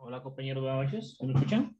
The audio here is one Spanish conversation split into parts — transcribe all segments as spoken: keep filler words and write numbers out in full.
Hola compañero, buenas noches. ¿Me escuchan?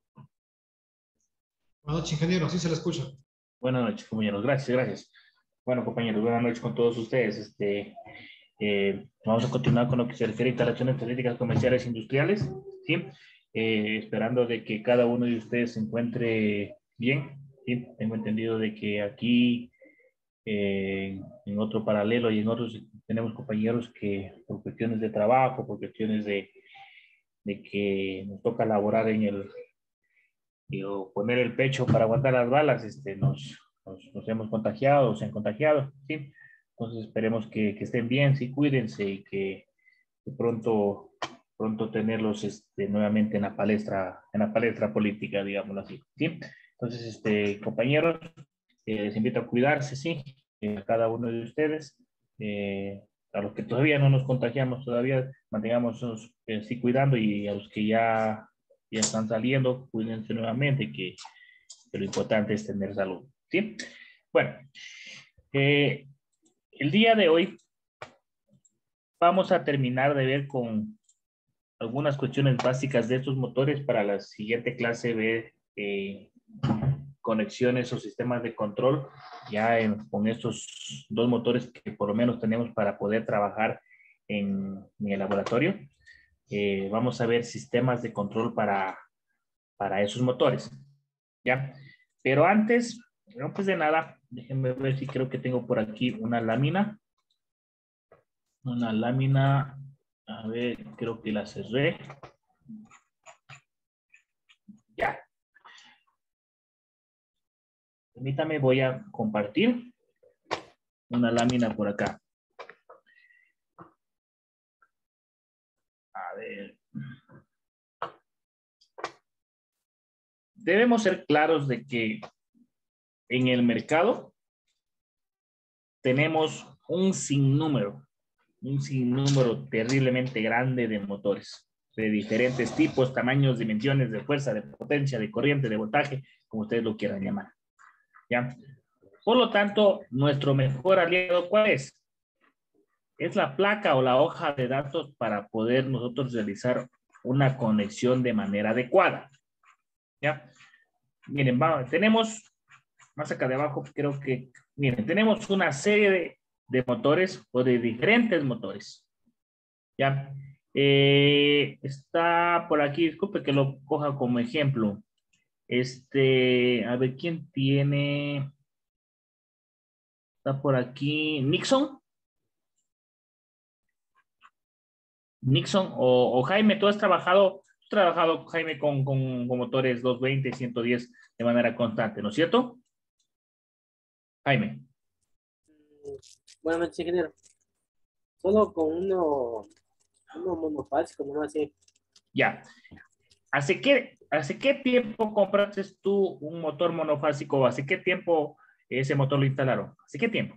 Buenas noches, ingeniero. Sí se le escucha. Buenas noches, compañeros. Gracias, gracias. Bueno, compañeros, buenas noches con todos ustedes. Este, eh, vamos a continuar con lo que se refiere a instalaciones políticas comerciales e industriales, ¿sí? Eh, esperando de que cada uno de ustedes se encuentre bien, ¿sí? Tengo entendido de que aquí, eh, en otro paralelo y en otros, tenemos compañeros que por cuestiones de trabajo, por cuestiones de, de que nos toca laborar en el y, o poner el pecho para aguantar las balas, este, nos, nos, nos hemos contagiado, se han contagiado, ¿sí? Entonces esperemos que, que estén bien, sí, cuídense y que, que pronto, pronto tenerlos este, nuevamente en la palestra, en la palestra política, digámoslo así, ¿sí? Entonces, este, compañeros, eh, les invito a cuidarse, sí, eh, a cada uno de ustedes, eh, a los que todavía no nos contagiamos todavía, mantengamos eh, sí cuidando y a los que ya ya están saliendo, cuídense nuevamente, que, que lo importante es tener salud, ¿sí? Bueno, eh, el día de hoy vamos a terminar de ver con algunas cuestiones básicas de estos motores para la siguiente clase, ver eh, conexiones o sistemas de control, ya en, con estos dos motores que por lo menos tenemos para poder trabajar en, en el laboratorio. Eh, vamos a ver sistemas de control para para esos motores, ¿ya? Pero antes, antes de nada, déjenme ver si creo que tengo por aquí una lámina. Una lámina, a ver, creo que la cerré. Ya. Permítame, voy a compartir una lámina por acá. A ver. Debemos ser claros de que en el mercado tenemos un sinnúmero, un sinnúmero terriblemente grande de motores de diferentes tipos, tamaños, dimensiones, de fuerza, de potencia, de corriente, de voltaje, como ustedes lo quieran llamar, ¿ya? Por lo tanto, nuestro mejor aliado, ¿cuál es? Es la placa o la hoja de datos para poder nosotros realizar una conexión de manera adecuada, ¿ya? Miren, vamos, tenemos, más acá de abajo, creo que, miren, tenemos una serie de, de motores o de diferentes motores, ¿ya? Eh, está por aquí, disculpe que lo coja como ejemplo. Este, a ver, ¿quién tiene? Está por aquí, Nixon. Nixon o, o Jaime, tú has trabajado, has trabajado, Jaime, con, con, con motores doscientos veinte, ciento diez de manera constante, ¿no es cierto? Jaime. Buenas noches, ingeniero. Solo con uno, uno monofásico, no así. Ya. ¿Hace qué, ¿Hace qué tiempo compraste tú un motor monofásico? ¿Hace qué tiempo ese motor lo instalaron? ¿Hace qué tiempo?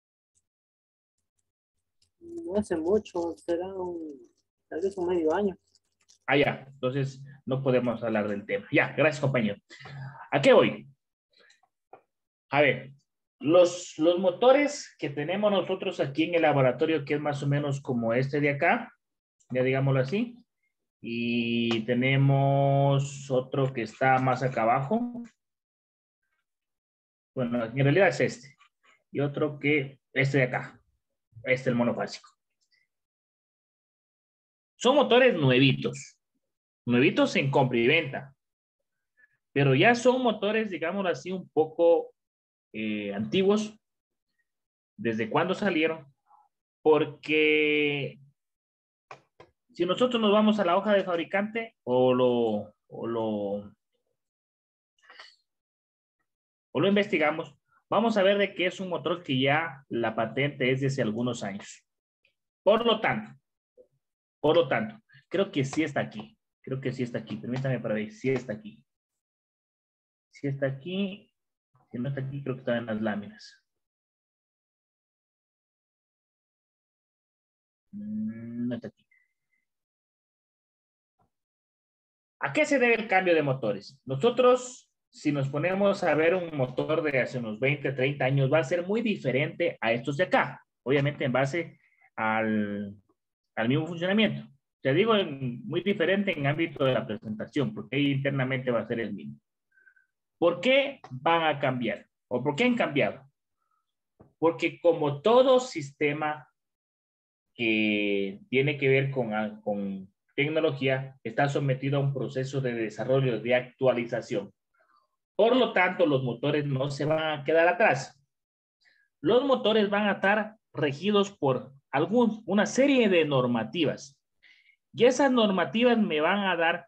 No hace mucho, será un, tal vez un medio año. Ah, ya. Entonces, no podemos hablar del tema. Ya, gracias, compañero. ¿A qué voy? A ver, los, los motores que tenemos nosotros aquí en el laboratorio, que es más o menos como este de acá, ya digámoslo así, y tenemos otro que está más acá abajo. Bueno, en realidad es este. Y otro que, este de acá, este el monofásico. Son motores nuevitos, nuevitos en compra y venta, pero ya son motores, digámoslo así, un poco eh, antiguos. ¿Desde cuándo salieron? Porque si nosotros nos vamos a la hoja de fabricante o lo, o lo, o lo investigamos, vamos a ver de que es un motor que ya la patente es de hace algunos años. Por lo tanto, por lo tanto, creo que sí está aquí. Creo que sí está aquí. Permítame para ver. Sí está aquí. Sí está aquí. Si no está aquí, creo que está en las láminas. No está aquí. ¿A qué se debe el cambio de motores? Nosotros, si nos ponemos a ver un motor de hace unos veinte, treinta años, va a ser muy diferente a estos de acá. Obviamente en base al, al mismo funcionamiento. Te digo en, muy diferente en ámbito de la presentación, porque ahí internamente va a ser el mismo. ¿Por qué van a cambiar? ¿O por qué han cambiado? Porque como todo sistema que tiene que ver con, con tecnología, está sometido a un proceso de desarrollo, de actualización. Por lo tanto, los motores no se van a quedar atrás. Los motores van a estar regidos por algún, una serie de normativas. Y esas normativas me van a dar,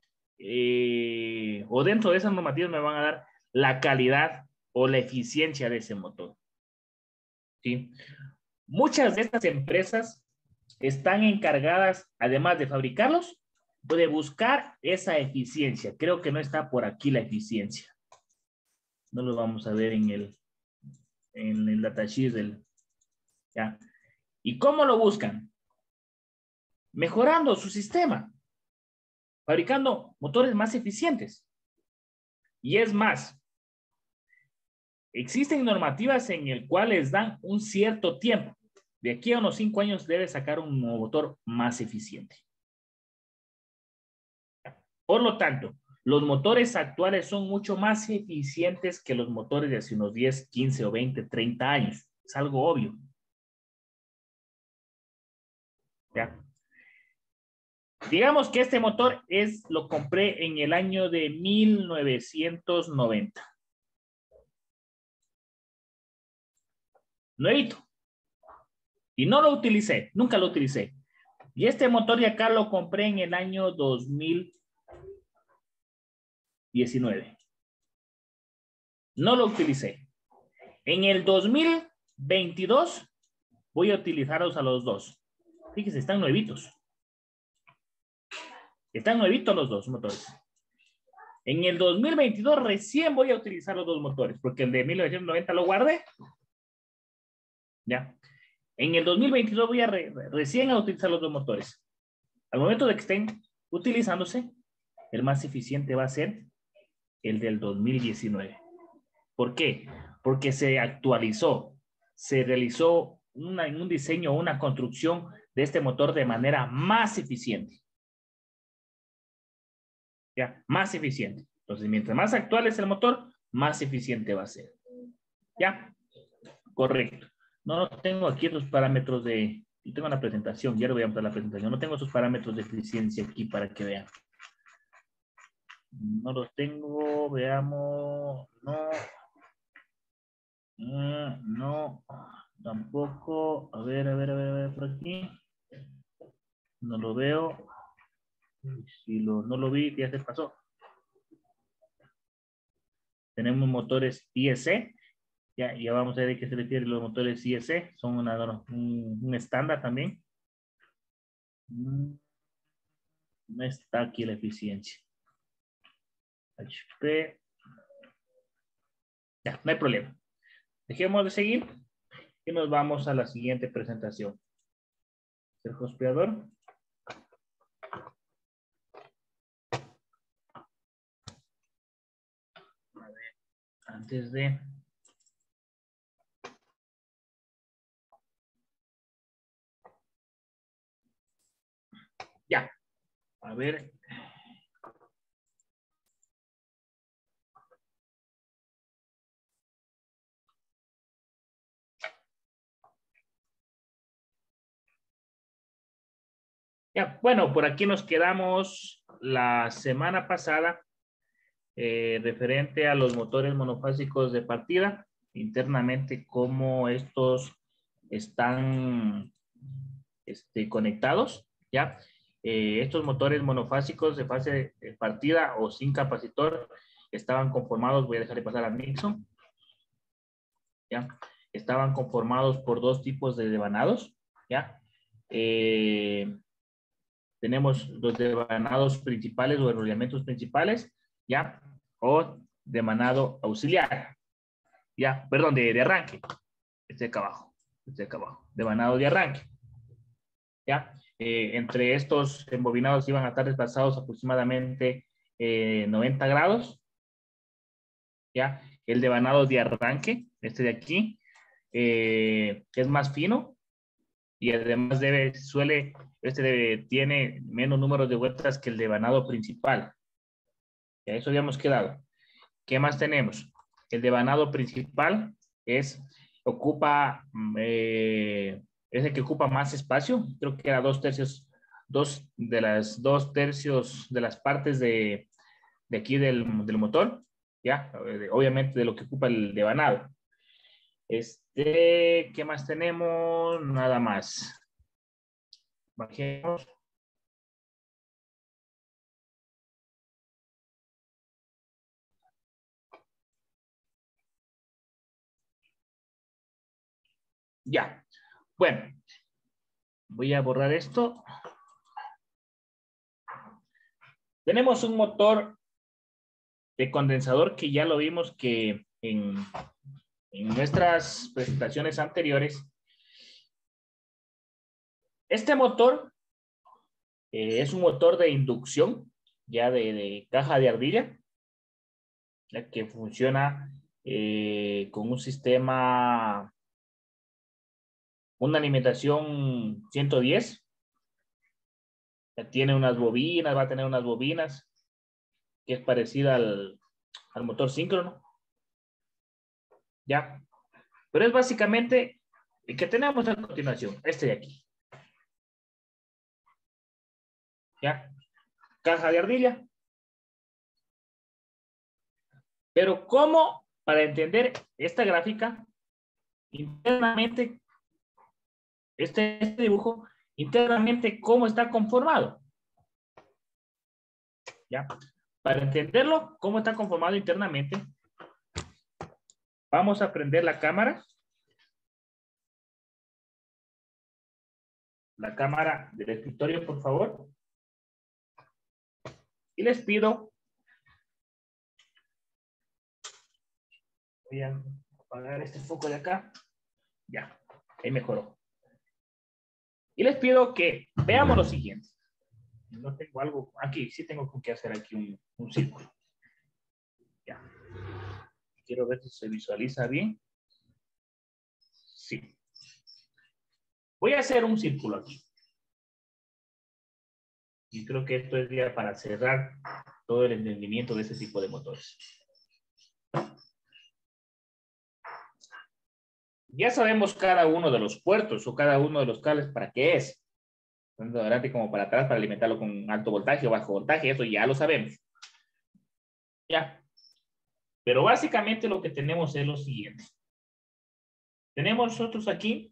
eh, o dentro de esas normativas me van a dar la calidad o la eficiencia de ese motor. ¿Sí? Muchas de estas empresas están encargadas, además de fabricarlos, de buscar esa eficiencia. Creo que no está por aquí la eficiencia. No lo vamos a ver en el, en el datasheet del, ¿ya? ¿Y cómo lo buscan? Mejorando su sistema, fabricando motores más eficientes. Y es más, existen normativas en el cual les dan un cierto tiempo. De aquí a unos cinco años debe sacar un motor más eficiente. Por lo tanto, los motores actuales son mucho más eficientes que los motores de hace unos diez, quince o veinte, treinta años. Es algo obvio. ¿Ya? Digamos que este motor es, lo compré en el año de mil novecientos noventa. Nuevito. Y no lo utilicé, nunca lo utilicé. Y este motor de acá lo compré en el año dos mil diecinueve. No lo utilicé. En el dos mil veintidós voy a utilizarlos a los dos. Fíjense, están nuevitos. Están nuevitos los dos motores. En el dos mil veintidós recién voy a utilizar los dos motores, porque el de mil novecientos noventa lo guardé. Ya. En el dos mil veintidós voy a re, recién a utilizar los dos motores. Al momento de que estén utilizándose, el más eficiente va a ser el del dos mil diecinueve. ¿Por qué? Porque se actualizó, se realizó una, un diseño, una construcción de este motor de manera más eficiente. ¿Ya? Más eficiente. Entonces, mientras más actual es el motor, más eficiente va a ser. ¿Ya? Correcto. No tengo aquí los parámetros de... Yo tengo la presentación, ya le voy a mostrar la presentación. No tengo esos parámetros de eficiencia aquí para que vean. No los tengo, veamos. No. Uh, no. Tampoco. A ver, a ver, a ver, a ver, por aquí. No lo veo. Si lo, no lo vi, ya se pasó. Tenemos motores I E C. Ya, ya vamos a ver a qué se refiere los motores I E C. Son una, un, un estándar también. No está aquí la eficiencia. H P. Ya, no hay problema. Dejemos de seguir y nos vamos a la siguiente presentación. El hospedador. A ver, antes de... Ya. A ver. Ya, bueno, por aquí nos quedamos la semana pasada eh, referente a los motores monofásicos de partida, internamente cómo estos están este, conectados, ¿ya? Eh, estos motores monofásicos de fase de partida o sin capacitor estaban conformados, voy a dejar de pasar a Nixon, ¿ya? Estaban conformados por dos tipos de devanados, ¿ya? Eh, tenemos los devanados principales o enrollamientos principales, ¿ya? O devanado auxiliar, ¿ya? Perdón, de, de arranque. Este de acá abajo, este de acá abajo, devanado de arranque, ¿ya? Eh, entre estos embobinados iban a estar desplazados aproximadamente eh, noventa grados, ¿ya? El devanado de arranque, este de aquí, eh, es más fino, y además debe, suele, este debe, tiene menos números de vueltas que el devanado principal. Ya eso habíamos quedado. ¿Qué más tenemos? El devanado principal es, ocupa, eh, es el que ocupa más espacio. Creo que era dos tercios, dos de las dos tercios de las partes de, de aquí del, del motor. Ya, obviamente de lo que ocupa el devanado. Este, ¿qué más tenemos? Nada más. Bajemos. Ya. Bueno, voy a borrar esto. Tenemos un motor de condensador que ya lo vimos que en, en nuestras presentaciones anteriores. Este motor eh, es un motor de inducción, ya de, de caja de ardilla, ya que funciona eh, con un sistema, una alimentación ciento diez. Ya tiene unas bobinas, va a tener unas bobinas, que es parecida al, al motor síncrono. Ya. Pero es básicamente el que tenemos a continuación, este de aquí. ¿Ya? Caja de ardilla. Pero ¿cómo, para entender esta gráfica, internamente, este, este dibujo, internamente, cómo está conformado? ¿Ya? Para entenderlo, cómo está conformado internamente, vamos a prender la cámara. La cámara del escritorio, por favor. Y les pido, voy a apagar este foco de acá. Ya, ahí mejoró. Y les pido que veamos lo siguiente. No tengo algo, aquí sí tengo que hacer aquí un, un círculo. Ya. Quiero ver si se visualiza bien. Sí. Voy a hacer un círculo aquí. Y creo que esto es ya para cerrar todo el entendimiento de ese tipo de motores. Ya sabemos cada uno de los puertos o cada uno de los cables para qué es. Tanto adelante como para atrás para alimentarlo con alto voltaje o bajo voltaje. Eso ya lo sabemos. Ya. Pero básicamente lo que tenemos es lo siguiente. Tenemos nosotros aquí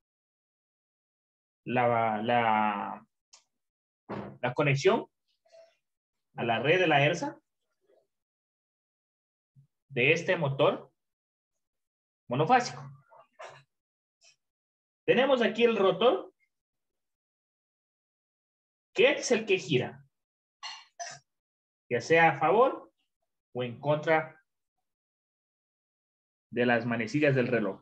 la, la, la conexión a la red de la ERSA de este motor monofásico. Tenemos aquí el rotor, que es el que gira, ya sea a favor o en contra de las manecillas del reloj.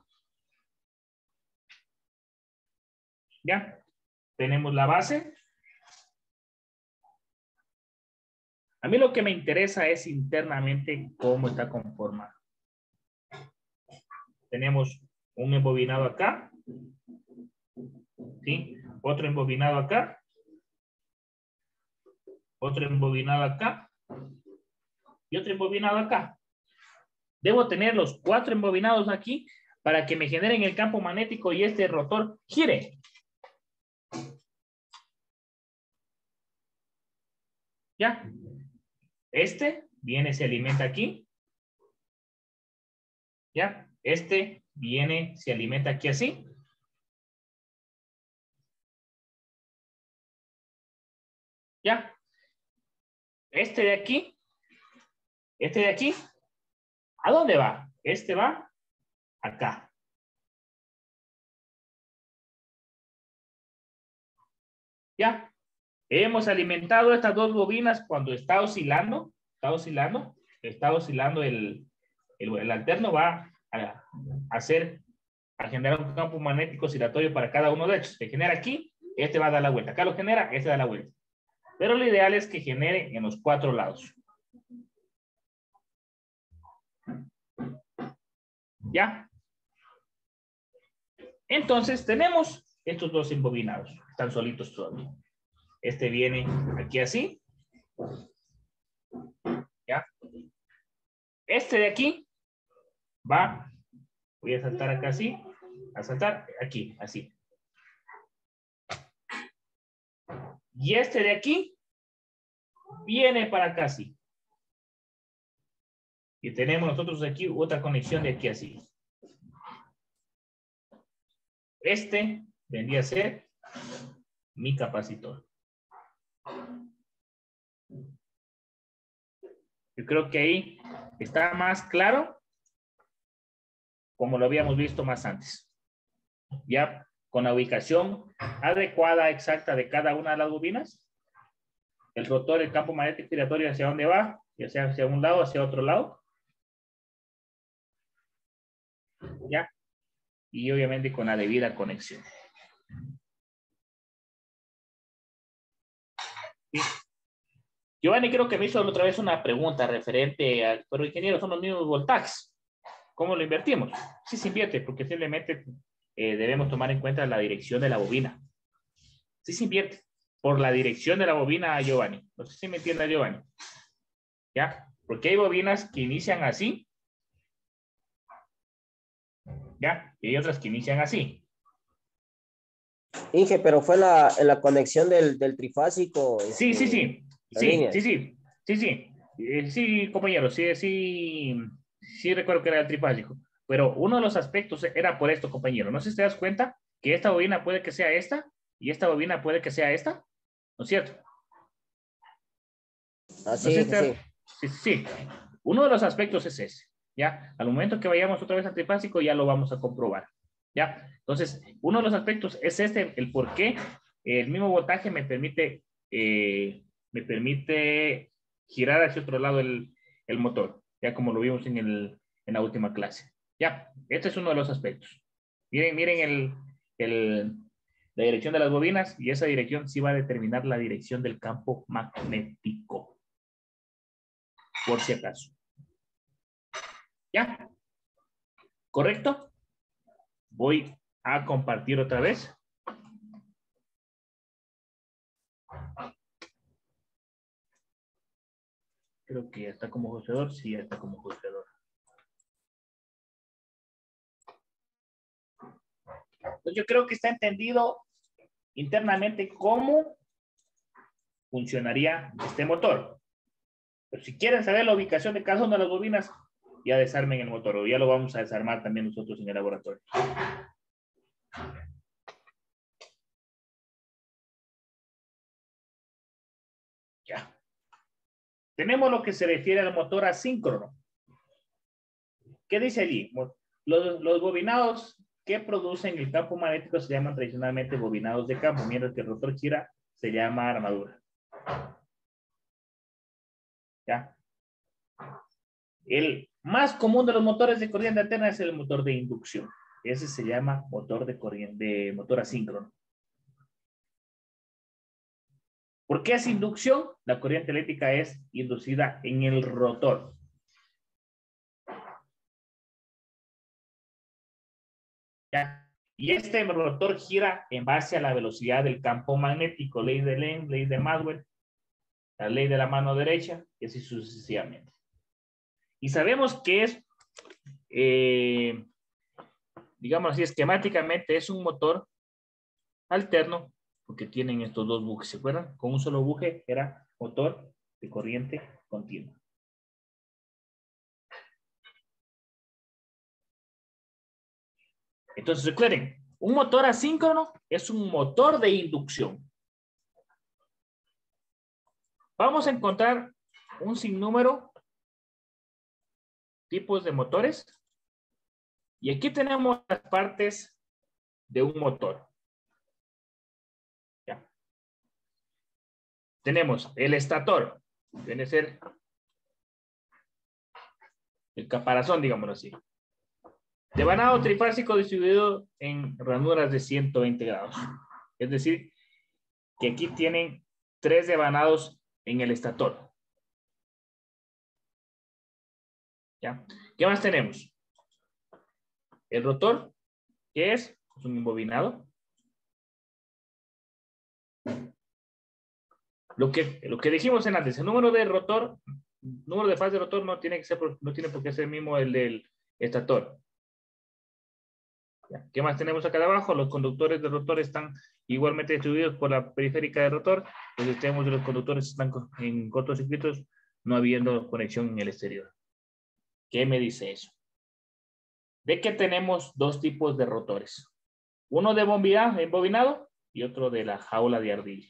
¿Ya? Tenemos la base. A mí lo que me interesa es internamente cómo está conformado. Tenemos un embobinado acá. ¿Sí? Otro embobinado acá. Otro embobinado acá. Y otro embobinado acá. Debo tener los cuatro embobinados aquí para que me generen el campo magnético y este rotor gire. ¿Ya? Este viene, se alimenta aquí. ¿Ya? Este viene, se alimenta aquí así. ¿Ya? Este de aquí. Este de aquí. ¿A dónde va? Este va acá. ¿Ya? Hemos alimentado estas dos bobinas cuando está oscilando. Está oscilando. Está oscilando el, el, el alterno. Va a hacer, a generar un campo magnético oscilatorio para cada uno de ellos. Se genera aquí. Este va a dar la vuelta. Acá lo genera. Este da la vuelta. Pero lo ideal es que genere en los cuatro lados. ¿Ya? Entonces tenemos estos dos embobinados, están solitos todavía. Este viene aquí así. ¿Ya? Este de aquí va, voy a saltar acá así, a saltar aquí, así. Y este de aquí viene para acá así. Y tenemos nosotros aquí otra conexión de aquí así. Este vendría a ser mi capacitor. Yo creo que ahí está más claro como lo habíamos visto más antes. Ya con la ubicación adecuada, exacta de cada una de las bobinas. El rotor, el campo magnético giratorio hacia dónde va, ya sea hacia un lado, hacia otro lado. Ya. Y obviamente con la debida conexión. ¿Sí? Giovanni creo que me hizo otra vez una pregunta referente a, pero ingeniero, son los mismos voltajes. ¿Cómo lo invertimos? Sí se invierte, porque simplemente eh, debemos tomar en cuenta la dirección de la bobina. Sí se invierte por la dirección de la bobina, Giovanni. No sé si me entiende, Giovanni. ¿Ya? Porque hay bobinas que inician así. ¿Ya? Y hay otras que inician así. Inge, pero fue la, la conexión del, del trifásico. Sí, sí, Este, sí. la Sí, línea. sí, sí. Sí, sí. Eh, sí, compañero. Sí, sí. Sí recuerdo que era el trifásico. Pero uno de los aspectos era por esto, compañero. No sé si te das cuenta que esta bobina puede que sea esta y esta bobina puede que sea esta. ¿No es cierto? Ah, No sí, sé si Inge, te... sí. Sí, sí. Uno de los aspectos es ese. ¿Ya? Al momento que vayamos otra vez al trifásico ya lo vamos a comprobar. ¿Ya? Entonces, uno de los aspectos es este, el por qué el mismo voltaje me permite, eh, me permite girar hacia otro lado el, el motor, ya como lo vimos en, el, en la última clase. Ya, este es uno de los aspectos. Miren, miren el, el, la dirección de las bobinas y esa dirección sí va a determinar la dirección del campo magnético, por si acaso. ¿Ya? ¿Correcto? Voy a compartir otra vez. Creo que ya está como hosteador. Sí, ya está como hosteador. Entonces yo creo que está entendido internamente cómo funcionaría este motor. Pero si quieren saber la ubicación de cada una de las bobinas, ya desarmen el motor. O ya lo vamos a desarmar también nosotros en el laboratorio. Ya. Tenemos lo que se refiere al motor asíncrono. ¿Qué dice allí? Los, los bobinados que producen el campo magnético se llaman tradicionalmente bobinados de campo, mientras que el rotor gira se llama armadura. ¿Ya? El más común de los motores de corriente alterna es el motor de inducción. Ese se llama motor de corriente, de motor asíncrono. ¿Por qué es inducción? La corriente eléctrica es inducida en el rotor. ¿Ya? Y este rotor gira en base a la velocidad del campo magnético, ley de Lenz, ley de Maxwell, la ley de la mano derecha, y así sucesivamente. Y sabemos que es, eh, digamos así, esquemáticamente es un motor alterno, porque tienen estos dos bujes, ¿se acuerdan? Con un solo buje era motor de corriente continua. Entonces recuerden, un motor asíncrono es un motor de inducción. Vamos a encontrar un sinnúmero tipos de motores. Y aquí tenemos las partes de un motor. ¿Ya? Tenemos el estator, viene a ser el caparazón, digámoslo así. Devanado trifásico distribuido en ranuras de ciento veinte grados. Es decir, que aquí tienen tres devanados en el estator. ¿Ya? ¿Qué más tenemos? El rotor, que es, es un embobinado. Lo que, lo que dijimos en antes, el número de rotor, número de fase de rotor no tiene que ser, no tiene por qué ser el mismo el del estator. ¿Qué más tenemos acá abajo? Los conductores de rotor están igualmente distribuidos por la periférica de rotor. Los extremos de los conductores están en cortocircuitos, no habiendo conexión en el exterior. ¿Qué me dice eso? De que tenemos dos tipos de rotores. Uno de bombilla, embobinado y otro de la jaula de ardilla.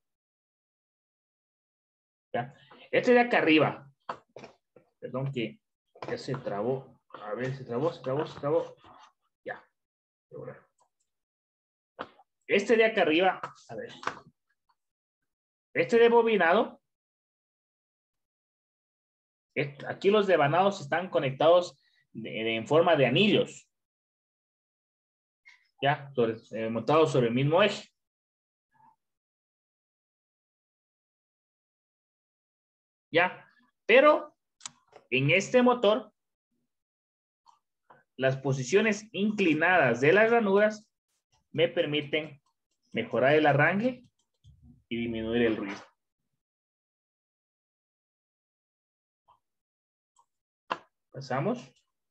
¿Ya? Este de acá arriba. Perdón que ya se trabó. A ver, se trabó, se trabó, se trabó. Ya. Este de acá arriba, a ver. Este de bobinado. Este, aquí los devanados están conectados de, de, en forma de anillos. Ya, sobre, eh, montados sobre el mismo eje. Ya, pero en este motor, las posiciones inclinadas de las ranuras me permiten mejorar el arranque y disminuir el ruido. Pasamos.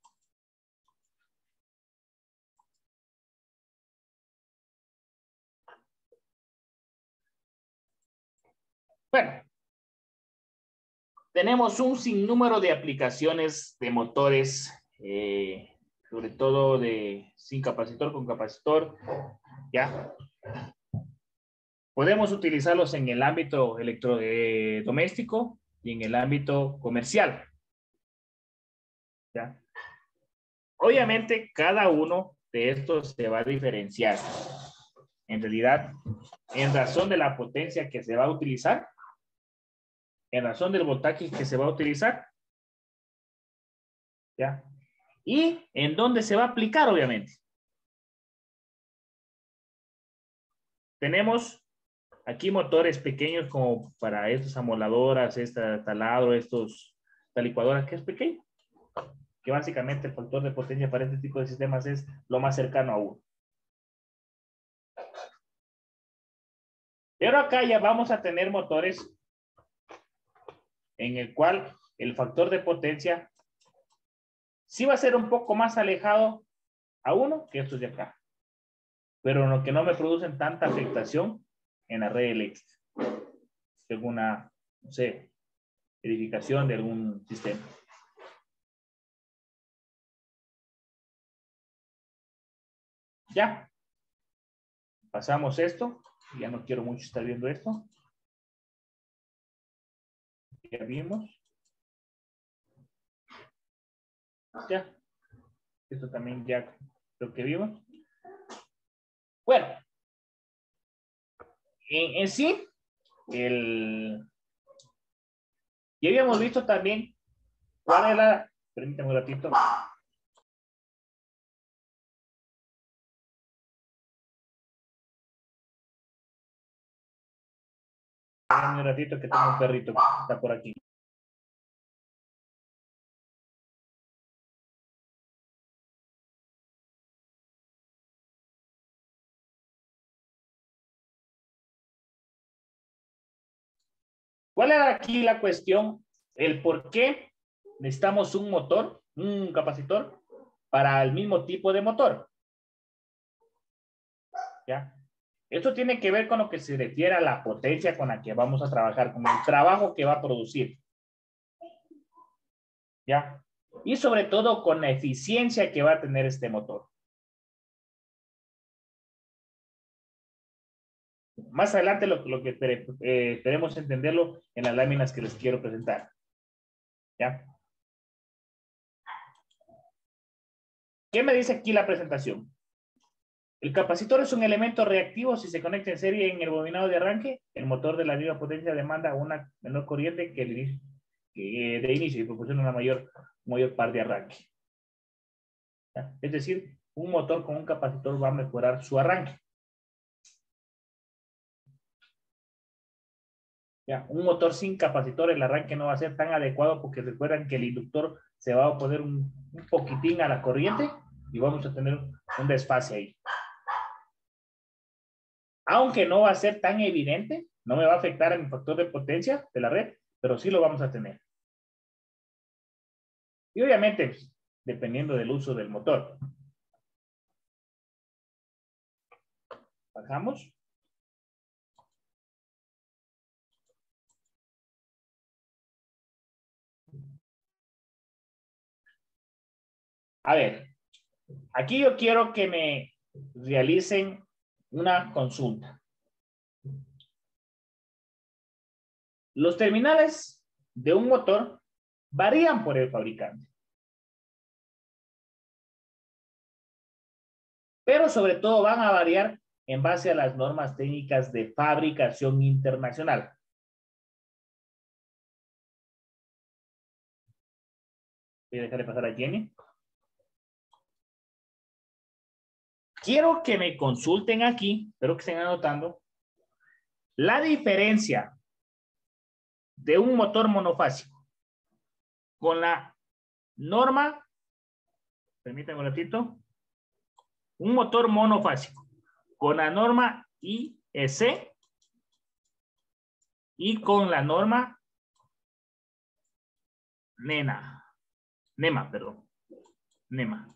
Bueno, tenemos un sinnúmero de aplicaciones de motores, eh, sobre todo de sin capacitor, con capacitor, ¿ya? Podemos utilizarlos en el ámbito electrodoméstico y en el ámbito comercial, ¿ya? Obviamente, cada uno de estos se va a diferenciar. En realidad, en razón de la potencia que se va a utilizar, en razón del voltaje que se va a utilizar, ¿ya? Y en dónde se va a aplicar, obviamente. Tenemos aquí motores pequeños como para estas amoladoras, esta taladro, estos, esta licuadora que es pequeño, que básicamente el factor de potencia para este tipo de sistemas es lo más cercano a uno. Pero acá ya vamos a tener motores en el cual el factor de potencia sí va a ser un poco más alejado a uno que estos de acá, pero lo que no me producen tanta afectación en la red eléctrica, según una, no sé, edificación de algún sistema. Ya. Pasamos esto. Ya no quiero mucho estar viendo esto. Ya vimos. Ya. Esto también ya lo que vimos. Bueno. En, en sí, el... ya habíamos visto también cuál es la... Permítame un ratito. Espérame un ratito que tengo un perrito que está por aquí. ¿Cuál era aquí la cuestión? El por qué necesitamos un motor, un capacitor, para el mismo tipo de motor. ¿Ya? Esto tiene que ver con lo que se refiere a la potencia con la que vamos a trabajar, con el trabajo que va a producir. ¿Ya? Y sobre todo con la eficiencia que va a tener este motor. Más adelante lo, lo que eh, esperemos entenderlo en las láminas que les quiero presentar. ¿Ya? ¿Qué me dice aquí la presentación? El capacitor es un elemento reactivo si se conecta en serie en el bobinado de arranque. El motor de la misma potencia demanda una menor corriente que el inicio, que de inicio y proporciona una mayor, mayor par de arranque. ¿Ya? Es decir, un motor con un capacitor va a mejorar su arranque. ¿Ya? Un motor sin capacitor, el arranque no va a ser tan adecuado porque recuerdan que el inductor se va a oponer un, un poquitín a la corriente y vamos a tener un desfase ahí. Aunque no va a ser tan evidente, no me va a afectar en mi factor de potencia de la red, pero sí lo vamos a tener. Y obviamente, pues, dependiendo del uso del motor. Bajamos. A ver, aquí yo quiero que me realicen una consulta. Los terminales de un motor varían por el fabricante. Pero sobre todo van a variar en base a las normas técnicas de fabricación internacional. Voy a dejarle pasar a Jenny. Quiero que me consulten aquí, espero que estén anotando, la diferencia de un motor monofásico con la norma, permítanme un ratito, un motor monofásico con la norma I E C y con la norma NEMA, NEMA, perdón, NEMA.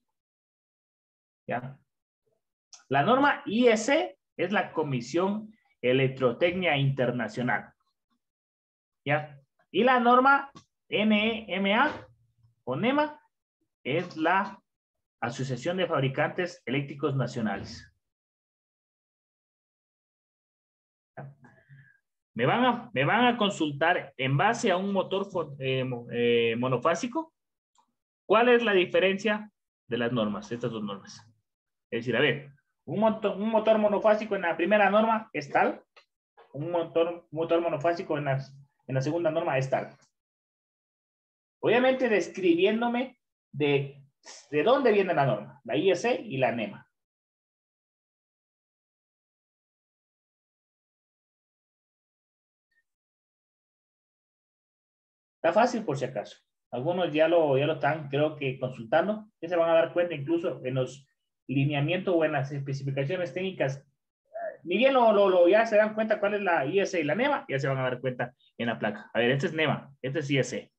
¿Ya? La norma I E C es la Comisión Electrotecnia Internacional. ¿Ya? Y la norma NEMA o NEMA es la Asociación de Fabricantes Eléctricos Nacionales. Me van a, me van a consultar en base a un motor eh, eh, monofásico. ¿Cuál es la diferencia de las normas, estas dos normas? Es decir, a ver, un motor, un motor monofásico en la primera norma es tal, un motor, un motor monofásico en, las, en la segunda norma es tal. Obviamente describiéndome de, de dónde viene la norma, la I E C y la NEMA. Está fácil por si acaso. Algunos ya lo, ya lo están, creo que consultando. Ya se van a dar cuenta incluso en los lineamientos o en las especificaciones técnicas. Ni bien lo, lo, lo ya se dan cuenta cuál es la I E C y la NEMA, ya se van a dar cuenta en la placa. A ver, este es NEMA, este es I E C.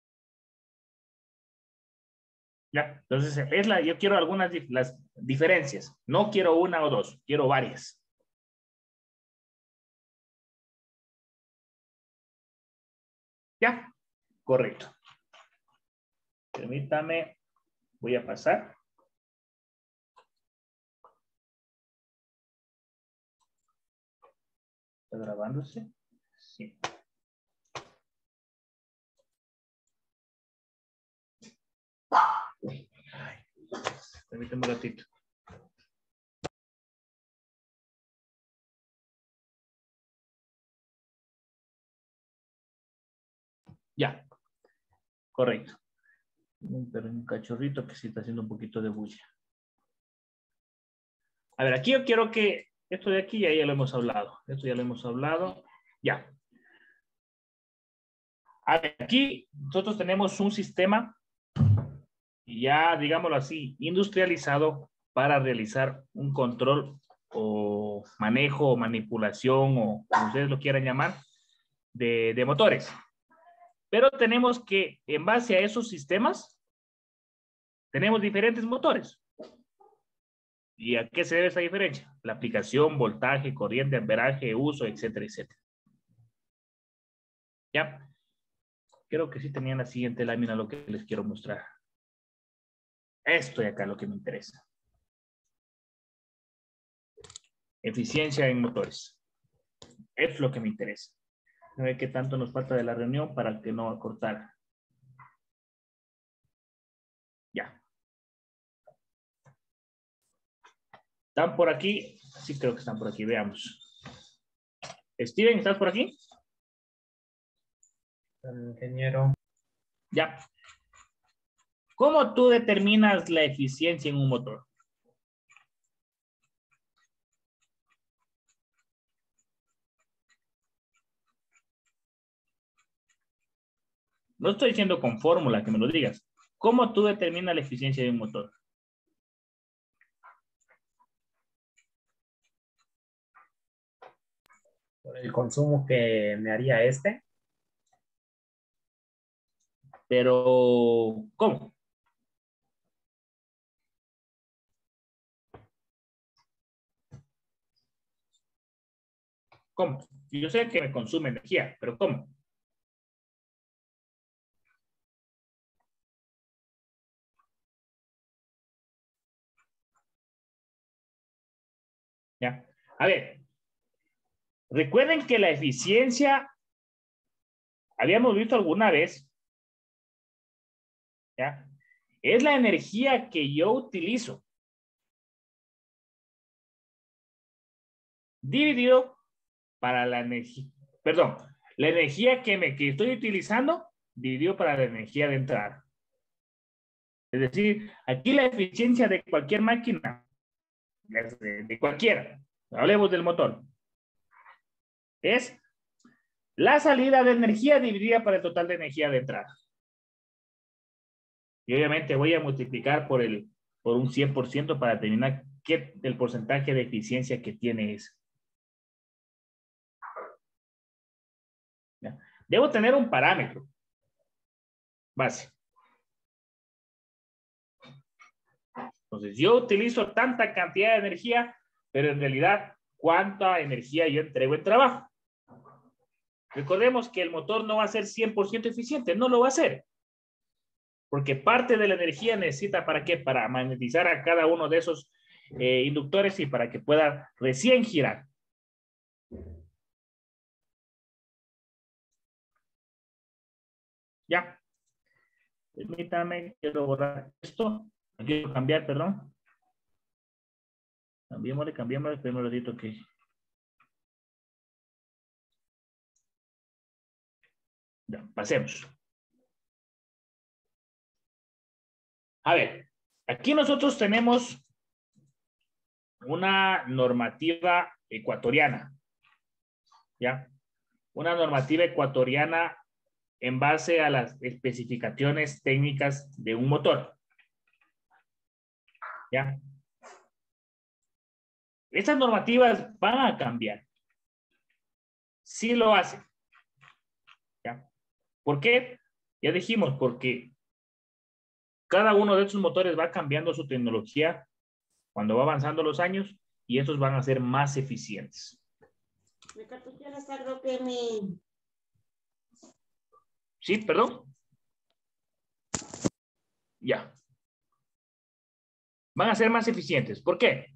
Ya, entonces es la, yo quiero algunas las diferencias. No quiero una o dos, quiero varias. Ya, correcto. Permítame, voy a pasar. ¿Está grabándose? Sí. Ay, permítame un ratito. Ya, correcto. Pero un cachorrito que sí está haciendo un poquito de bulla. A ver, aquí yo quiero que esto de aquí ya, ya lo hemos hablado. Esto ya lo hemos hablado. Ya. A ver, aquí nosotros tenemos un sistema ya, digámoslo así, industrializado para realizar un control o manejo o manipulación o como ustedes lo quieran llamar de, de motores. Pero tenemos que, en base a esos sistemas, tenemos diferentes motores. ¿Y a qué se debe esa diferencia? La aplicación, voltaje, corriente, amperaje, uso, etcétera, etcétera. ¿Ya? Creo que sí tenían la siguiente lámina lo que les quiero mostrar. Esto de acá es lo que me interesa. Eficiencia en motores. Es lo que me interesa. A ver qué tanto nos falta de la reunión para que no acortara. Ya. ¿Están por aquí? Sí, creo que están por aquí. Veamos. Steven, ¿estás por aquí? Ingeniero. Ya. ¿Cómo tú determinas la eficiencia en un motor? No estoy diciendo con fórmula que me lo digas. ¿Cómo tú determinas la eficiencia de un motor? por el consumo que me haría este. Pero, ¿cómo? ¿Cómo? Yo sé que me consume energía, pero ¿cómo? ¿Ya? A ver, recuerden que la eficiencia, habíamos visto alguna vez, ¿ya? Es la energía que yo utilizo dividido para la energía, perdón, la energía que, me, que estoy utilizando dividido para la energía de entrada. Es decir, aquí la eficiencia de cualquier máquina, de, de cualquiera, hablemos del motor, es la salida de energía dividida para el total de energía de entrada. Y obviamente voy a multiplicar por, el, por un cien por ciento para determinar qué, el porcentaje de eficiencia que tiene eso. ¿Ya? Debo tener un parámetro base. Entonces, yo utilizo tanta cantidad de energía, pero en realidad, ¿cuánta energía yo entrego en trabajo? Recordemos que el motor no va a ser cien por ciento eficiente, no lo va a hacer. Porque parte de la energía necesita, ¿para qué? Para magnetizar a cada uno de esos eh, inductores y para que pueda recién girar. Ya. Permítame, quiero borrar esto. Quiero cambiar, perdón. Cambiémosle, cambiémosle, primero dito que... Ya, pasemos. A ver, aquí nosotros tenemos una normativa ecuatoriana. ¿Ya? Una normativa ecuatoriana en base a las especificaciones técnicas de un motor. ¿Ya? Estas normativas van a cambiar. Sí lo hacen. ¿Ya? ¿Por qué? Ya dijimos, porque cada uno de estos motores va cambiando su tecnología cuando va avanzando los años y estos van a ser más eficientes. Me cartuchera creo que mi... Sí, perdón. Ya. Van a ser más eficientes. ¿Por qué?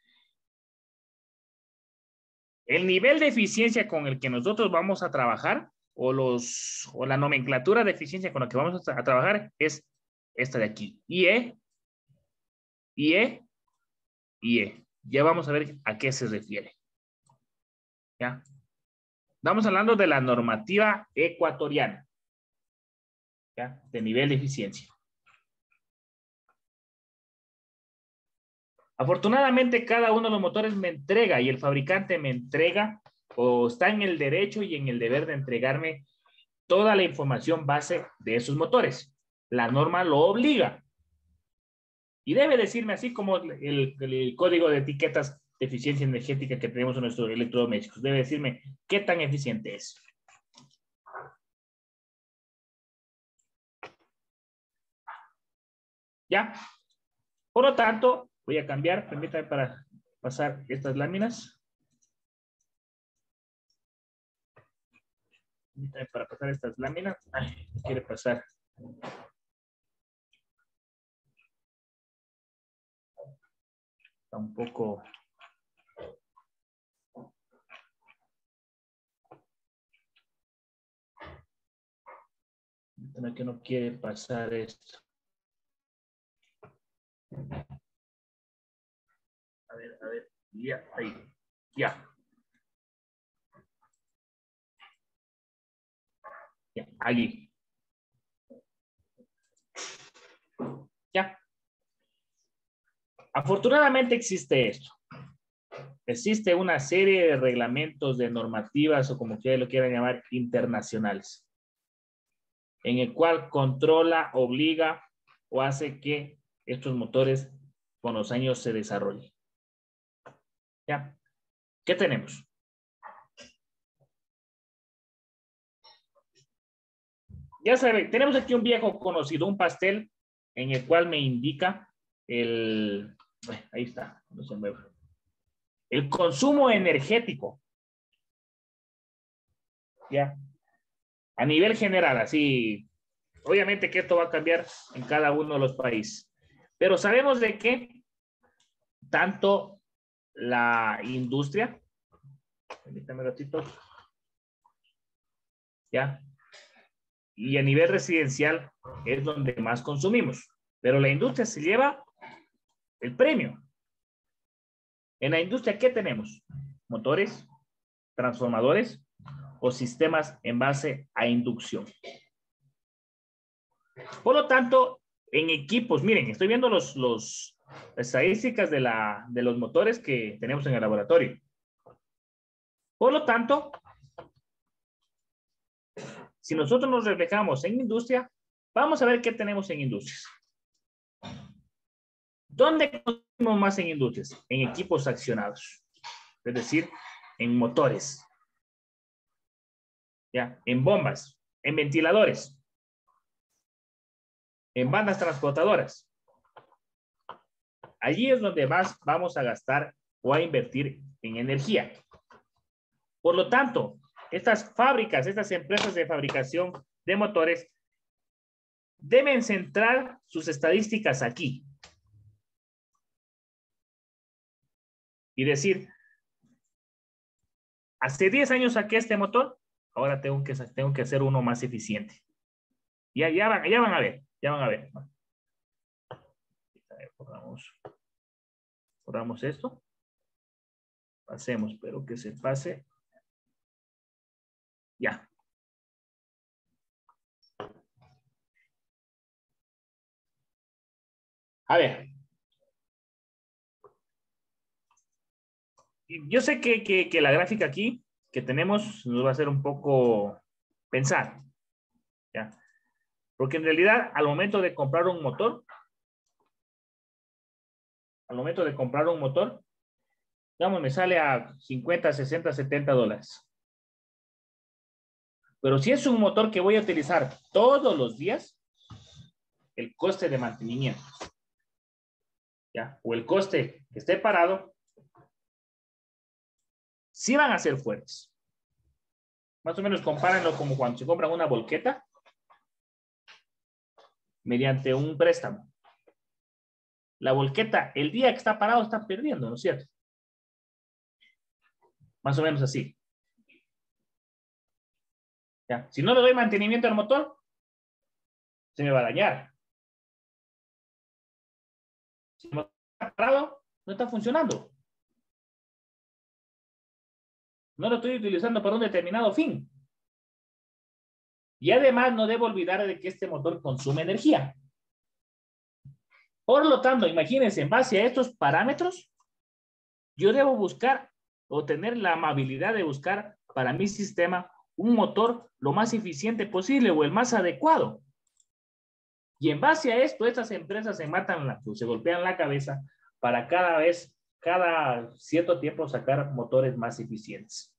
El nivel de eficiencia con el que nosotros vamos a trabajar o, los, o la nomenclatura de eficiencia con la que vamos a, a trabajar es esta de aquí. I E, I E, I E. Ya vamos a ver a qué se refiere. ¿Ya? Estamos hablando de la normativa ecuatoriana. ¿Ya? De nivel de eficiencia. Afortunadamente, cada uno de los motores me entrega y el fabricante me entrega o está en el derecho y en el deber de entregarme toda la información base de esos motores. La norma lo obliga. Y debe decirme así como el, el código de etiquetas de eficiencia energética que tenemos en nuestros electrodomésticos. Debe decirme qué tan eficiente es. ¿Ya? Por lo tanto, voy a cambiar, permítame para pasar estas láminas. Permítame para pasar estas láminas. Ay, quiere pasar. Está un poco... Permítame que no quiere pasar esto. A ver, a ver. Ya, ahí. Ya. Ya, allí. Ya. Afortunadamente existe esto. Existe una serie de reglamentos, de normativas o como ustedes lo quieran llamar, internacionales, en el cual controla, obliga o hace que estos motores con los años se desarrollen. ¿Ya? ¿Qué tenemos? Ya saben, tenemos aquí un viejo conocido, un pastel en el cual me indica el, ahí está, no se mueve, el consumo energético. Ya, a nivel general, así, obviamente que esto va a cambiar en cada uno de los países, pero sabemos de que tanto la industria, permítame un ratito, ya, y a nivel residencial es donde más consumimos, pero la industria se lleva el premio. En la industria, ¿qué tenemos? Motores, transformadores o sistemas en base a inducción. Por lo tanto, en equipos, miren, estoy viendo los, los estadísticas de, la, de los motores que tenemos en el laboratorio. Por lo tanto, si nosotros nos reflejamos en industria, vamos a ver qué tenemos en industrias. ¿Dónde consumimos más en industrias? En equipos accionados. Es decir, en motores. ¿Ya? En bombas, en ventiladores, en bandas transportadoras. Allí es donde más vamos a gastar o a invertir en energía. Por lo tanto, estas fábricas, estas empresas de fabricación de motores deben centrar sus estadísticas aquí. Y decir, hace diez años saqué este motor, ahora tengo que, tengo que hacer uno más eficiente. Ya, ya, van, ya van a ver, ya van a ver. Borramos, borramos esto. Pasemos, pero que se pase. Ya. A ver. Yo sé que, que, que la gráfica aquí que tenemos nos va a hacer un poco pensar. ¿Ya? Porque en realidad, al momento de comprar un motor, al momento de comprar un motor, digamos, me sale a cincuenta, sesenta, setenta dólares. Pero si es un motor que voy a utilizar todos los días, el coste de mantenimiento, ¿ya? O el coste que esté parado, sí van a ser fuertes. Más o menos compárenlo como cuando se compra una volqueta mediante un préstamo. La volqueta, el día que está parado, está perdiendo, ¿no es cierto? Más o menos así. ¿Ya? Si no le doy mantenimiento al motor, se me va a dañar. Si el motor está parado, no está funcionando. No lo estoy utilizando para un determinado fin. Y además no debo olvidar de que este motor consume energía. Por lo tanto, imagínense, en base a estos parámetros, yo debo buscar o tener la amabilidad de buscar para mi sistema un motor lo más eficiente posible o el más adecuado. Y en base a esto, estas empresas se matan, la, se golpean la cabeza para cada vez, cada cierto tiempo sacar motores más eficientes.